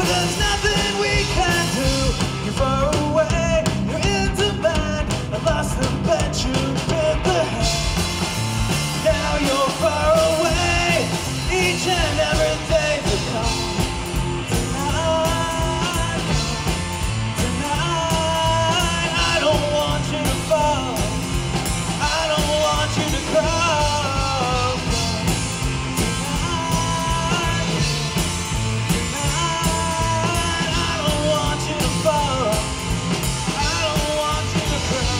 but there's nothing we can do. You're far away, you're in demand. I lost the bet, you bit the hand. Now you're far away, each and every day to come. Tonight, tonight, I don't want you to fall. I don't want you to cry. Tonight, tonight, I don't want you to fall. I don't want you to cry.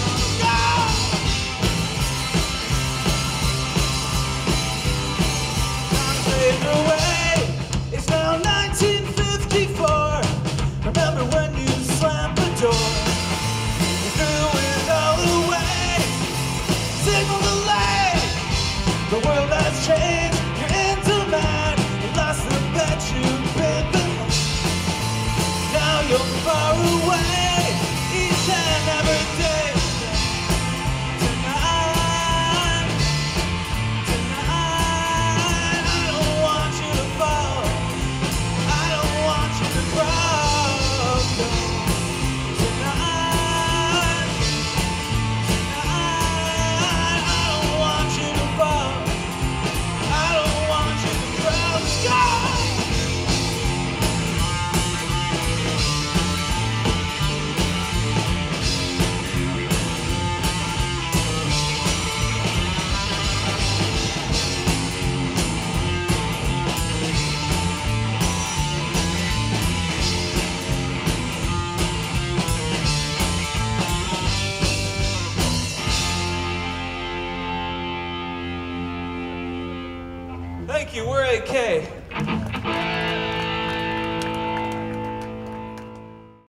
Away. It's now 1954. Remember when you slammed the door? You threw it all away. Signal delay. The world has changed. You're in demand. You lost the bet, you bit the hand. Now you're far away. Each and every day. Thank you, we're AK.